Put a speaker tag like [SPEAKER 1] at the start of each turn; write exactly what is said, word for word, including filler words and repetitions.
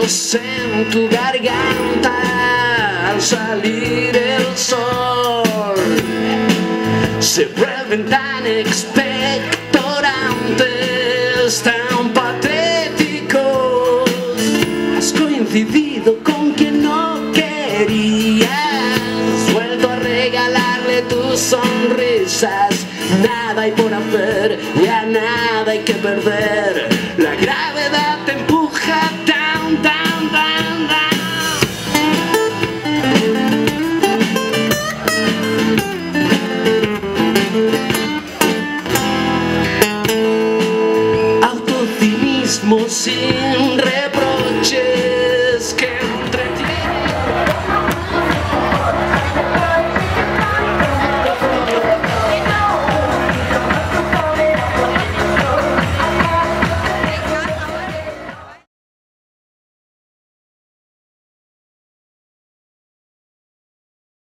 [SPEAKER 1] nudos en tu garganta al salir el sol. Se vuelven tan expectorantes, tan patéticos. Has coincidido con quien no querías, vuelto a regalarle tus sonrisas. Nada hay por hacer, ya nada hay que perder. La gravedad te empuja down, down, down, down. Autocinismo sin reproche,